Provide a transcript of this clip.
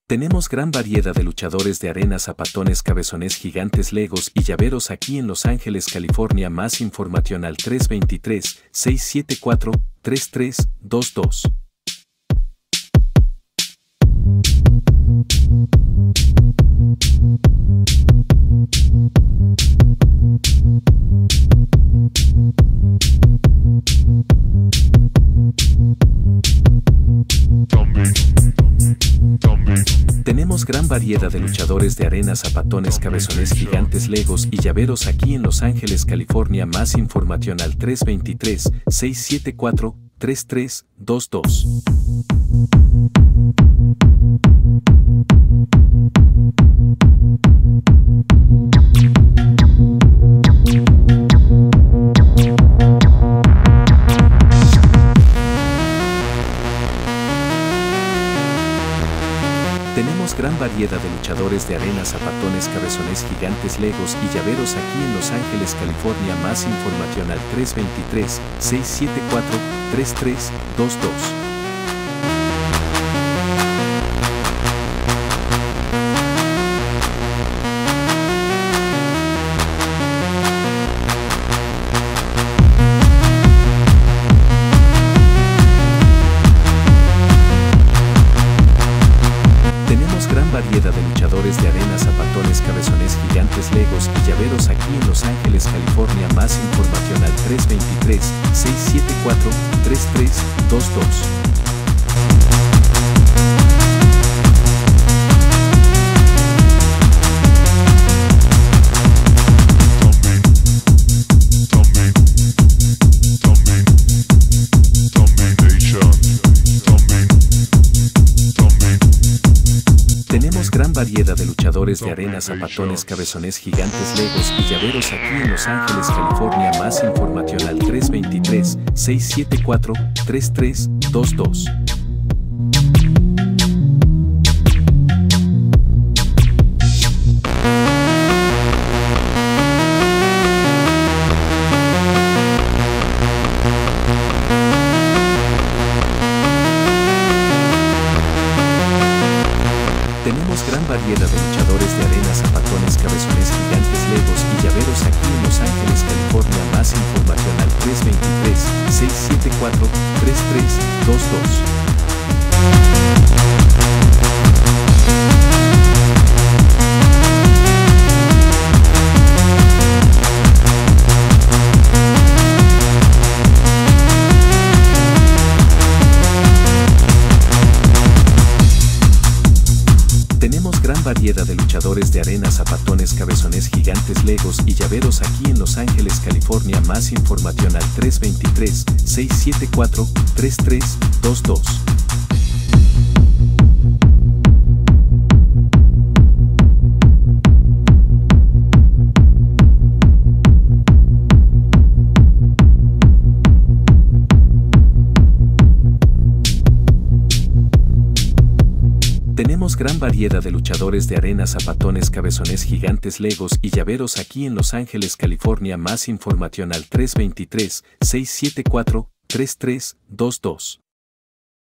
Tenemos gran variedad de luchadores de arena, zapatones, cabezones, gigantes, legos y llaveros aquí en Los Ángeles, California. Más información al 323-674-3322. Tenemos gran variedad de luchadores de arena, zapatones, cabezones, gigantes, legos y llaveros aquí en Los Ángeles, California. Más información al 323-674-3322. Tenemos gran variedad de luchadores de arena, zapatones, cabezones, gigantes, legos y llaveros aquí en Los Ángeles, California. Más información al 323-674-3322. Variedad de luchadores de arena, zapatones, cabezones, gigantes, legos y llaveros aquí en Los Ángeles, California. Más información al 323-674-3322. Tenemos gran variedad de luchadores de arena, zapatones, cabezones, gigantes, legos y llaveros aquí en Los Ángeles, California. Más información al 323-674-3322. Tenemos gran variedad de luchadores de arena, zapatones, cabezones, gigantes, legos y llaveros aquí en Los Ángeles, California. Más información al 323-674-3322. Tenemos gran variedad de luchadores de arena, zapatones, cabezones, gigantes, legos y llaveros aquí en Los Ángeles, California. Más información al 323-674-3322. Tenemos gran variedad de luchadores de arena, zapatones, cabezones, gigantes, legos y llaveros aquí en Los Ángeles, California. Más información al 323-674-3322.